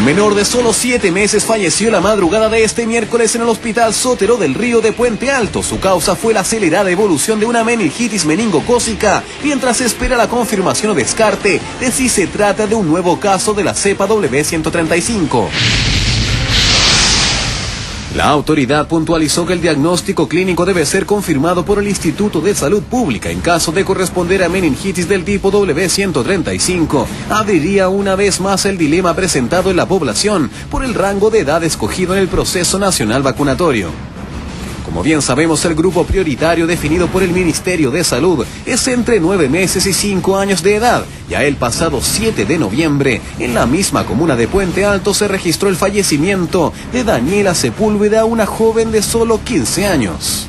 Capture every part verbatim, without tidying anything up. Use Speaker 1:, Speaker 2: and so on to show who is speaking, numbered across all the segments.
Speaker 1: Un menor de solo siete meses falleció la madrugada de este miércoles en el Hospital Sotero del Río de Puente Alto. Su causa fue la acelerada evolución de una meningitis meningocócica, mientras se espera la confirmación o descarte de si se trata de un nuevo caso de la cepa W ciento treinta y cinco. La autoridad puntualizó que el diagnóstico clínico debe ser confirmado por el Instituto de Salud Pública. En caso de corresponder a meningitis del tipo W ciento treinta y cinco, abriría una vez más el dilema presentado en la población por el rango de edad escogido en el proceso nacional vacunatorio. Como bien sabemos, el grupo prioritario definido por el Ministerio de Salud es entre nueve meses y cinco años de edad. Ya el pasado siete de noviembre, en la misma comuna de Puente Alto, se registró el fallecimiento de Daniela Sepúlveda, una joven de solo quince años.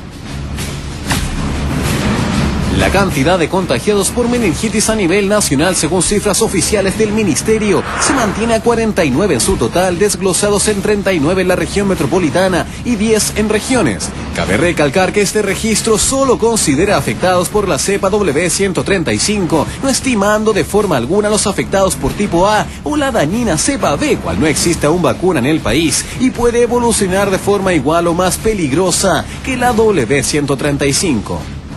Speaker 1: La cantidad de contagiados por meningitis a nivel nacional, según cifras oficiales del Ministerio, se mantiene a cuarenta y nueve en su total, desglosados en treinta y nueve en la región metropolitana y diez en regiones. Cabe recalcar que este registro solo considera afectados por la cepa W ciento treinta y cinco, no estimando de forma alguna los afectados por tipo A o la dañina cepa B, cual no existe aún vacuna en el país y puede evolucionar de forma igual o más peligrosa que la W ciento treinta y cinco.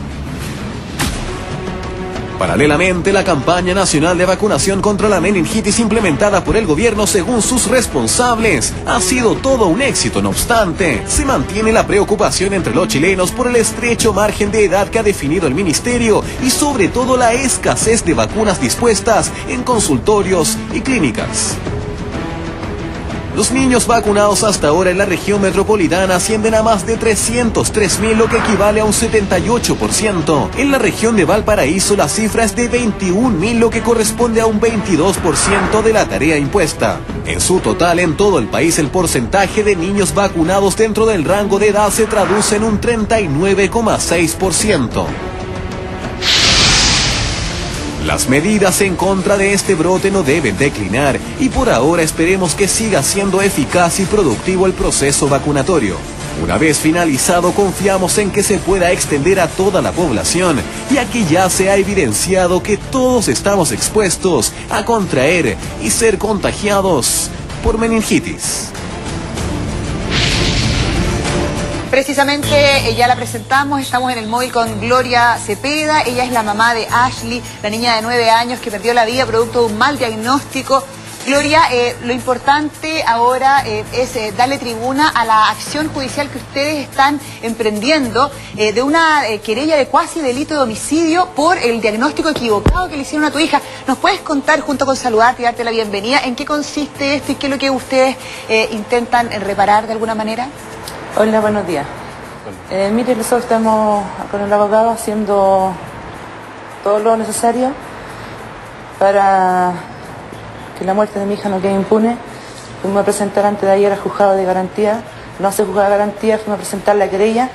Speaker 1: Paralelamente, la campaña nacional de vacunación contra la meningitis implementada por el gobierno según sus responsables ha sido todo un éxito. No obstante, se mantiene la preocupación entre los chilenos por el estrecho margen de edad que ha definido el ministerio y sobre todo la escasez de vacunas dispuestas en consultorios y clínicas. Los niños vacunados hasta ahora en la región metropolitana ascienden a más de trescientos tres mil, lo que equivale a un setenta y ocho por ciento. En la región de Valparaíso la cifra es de veintiún mil, lo que corresponde a un veintidós por ciento de la tarea impuesta. En su total, en todo el país, el porcentaje de niños vacunados dentro del rango de edad se traduce en un treinta y nueve coma seis por ciento. Las medidas en contra de este brote no deben declinar y por ahora esperemos que siga siendo eficaz y productivo el proceso vacunatorio. Una vez finalizado, confiamos en que se pueda extender a toda la población, ya que ya se ha evidenciado que todos estamos expuestos a contraer y ser contagiados por meningitis.
Speaker 2: Precisamente ya la presentamos, estamos en el móvil con Gloria Cepeda. Ella es la mamá de Ashley, la niña de nueve años que perdió la vida producto de un mal diagnóstico. Gloria, eh, lo importante ahora eh, es eh, darle tribuna a la acción judicial que ustedes están emprendiendo eh, de una eh, querella de cuasi delito de homicidio por el diagnóstico equivocado que le hicieron a tu hija. ¿Nos puedes contar, junto con saludarte y darte la bienvenida, en qué consiste esto y qué es lo que ustedes eh, intentan reparar de alguna manera?
Speaker 3: Hola, buenos días. Eh, mire, nosotros estamos con el abogado haciendo todo lo necesario para que la muerte de mi hija no quede impune. Fuimos a presentar antes de ayer al juzgado de garantía, no se juzgaba garantía, fuimos a presentar la querella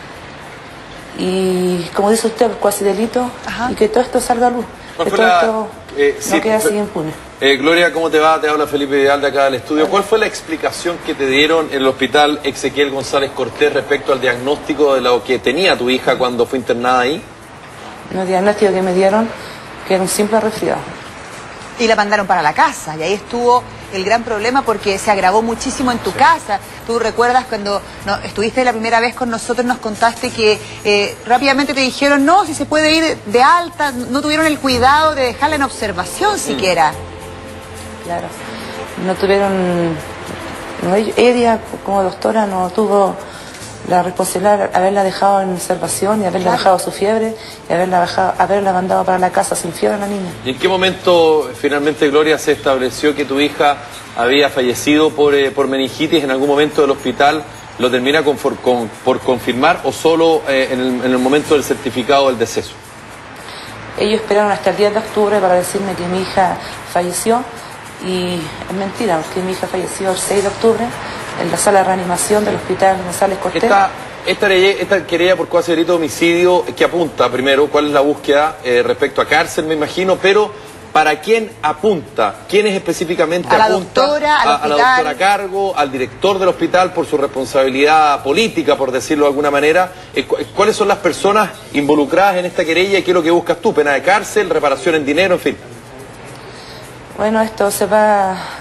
Speaker 3: y, como dice usted, cuasi delito. Ajá. Y que todo esto salga a luz, que todo
Speaker 4: la...
Speaker 3: esto eh, no sí, quede así impune.
Speaker 4: Eh, Gloria, ¿cómo te va? Te habla Felipe Vidal de acá del estudio. ¿Cuál fue la explicación que te dieron en el hospital Ezequiel González Cortés respecto al diagnóstico de lo que tenía tu hija cuando fue internada ahí?
Speaker 3: El diagnóstico que me dieron, que era un simple resfriado.
Speaker 2: Y la mandaron para la casa, y ahí estuvo el gran problema porque se agravó muchísimo en tu sí. casa. Tú recuerdas cuando no, estuviste la primera vez con nosotros, nos contaste que eh, rápidamente te dijeron, no, si se puede ir de alta, no tuvieron el cuidado de dejarla en observación mm. siquiera.
Speaker 3: Claro, no tuvieron, no, ella como doctora no tuvo la responsabilidad de haberla dejado en observación y haberla claro. dejado su fiebre y haberla, dejado, haberla mandado para la casa sin fiebre a la niña.
Speaker 4: ¿Y en qué momento finalmente, Gloria, se estableció que tu hija había fallecido por, eh, por meningitis? ¿En algún momento del hospital lo termina con, por, con, por confirmar o solo eh, en, el, en el momento del certificado del deceso?
Speaker 3: Ellos esperaron hasta el diez de octubre para decirme que mi hija falleció. Y es mentira, porque mi hija falleció el seis de octubre en la sala de reanimación del hospital González Cortés.
Speaker 4: Esta, esta, esta querella por cuasi delito de homicidio, que apunta primero, ¿cuál es la búsqueda eh, respecto a cárcel, me imagino? Pero, ¿para quién apunta? ¿Quién es específicamente
Speaker 2: a la
Speaker 4: apunta?
Speaker 2: Doctora, al
Speaker 4: a, a la doctora a cargo, al director del hospital por su responsabilidad política, por decirlo de alguna manera. Eh, ¿Cuáles son las personas involucradas en esta querella y qué es lo que buscas tú? ¿Pena de cárcel, reparación en dinero, en fin?
Speaker 3: Bueno, esto se va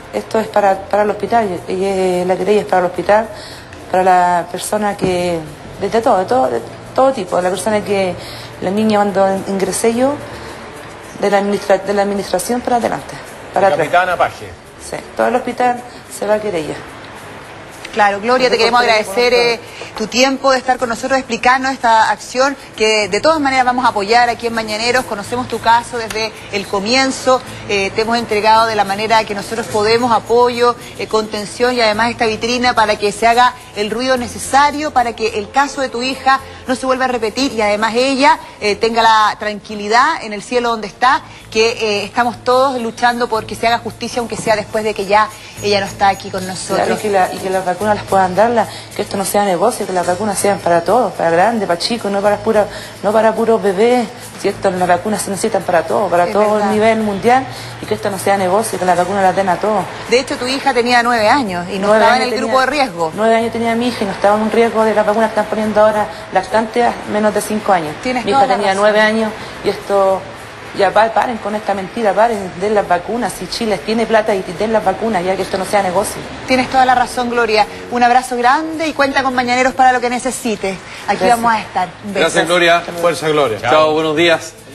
Speaker 3: esto es para, para el hospital, y, y la querella es para el hospital, para la persona que, de, de todo, de todo, de todo tipo, la persona que, la niña cuando ingresé yo, de la, administra, de la administración para adelante, para atrás.
Speaker 5: Capitana Paje.
Speaker 3: Sí, todo el hospital se va a querella.
Speaker 2: Claro, Gloria, te queremos agradecer eh, tu tiempo de estar con nosotros, explicarnos esta acción que de todas maneras vamos a apoyar aquí en Mañaneros. Conocemos tu caso desde el comienzo, eh, te hemos entregado de la manera que nosotros podemos apoyo, eh, contención y además esta vitrina para que se haga el ruido necesario para que el caso de tu hija no se vuelva a repetir y además ella eh, tenga la tranquilidad en el cielo donde está, que eh, estamos todos luchando por que se haga justicia, aunque sea después de que ya ella no está aquí con nosotros.
Speaker 3: Claro, y que, la, y que las vacunas las puedan darlas, que esto no sea negocio, que las vacunas sean para todos, para grandes, para chicos, no para pura, no para puros bebés. Si esto, las vacunas se necesitan para todos, para
Speaker 2: es
Speaker 3: todo
Speaker 2: verdad.
Speaker 3: el nivel mundial, y que esto no sea negocio, que las vacunas las den a todos.
Speaker 2: De hecho, tu hija tenía nueve años y no
Speaker 3: Nueve
Speaker 2: estaba en
Speaker 3: años
Speaker 2: el
Speaker 3: tenía-
Speaker 2: grupo de riesgo.
Speaker 3: Nueve años tenía mi hija y no estaba en un riesgo de las vacunas que están poniendo ahora lactantes a menos de cinco años.
Speaker 2: Tienes
Speaker 3: mi
Speaker 2: toda
Speaker 3: hija
Speaker 2: la
Speaker 3: tenía
Speaker 2: razón.
Speaker 3: nueve años y esto... Ya pa- paren con esta mentira, paren, den las vacunas. Si Chile tiene plata y den las vacunas, ya que esto no sea negocio.
Speaker 2: Tienes toda la razón, Gloria. Un abrazo grande y cuenta con Mañaneros para lo que necesites. Aquí
Speaker 3: Gracias.
Speaker 2: vamos a estar. Un beso.
Speaker 4: Gracias, Gloria.
Speaker 5: Fuerza, Gloria.
Speaker 4: Chao, buenos días.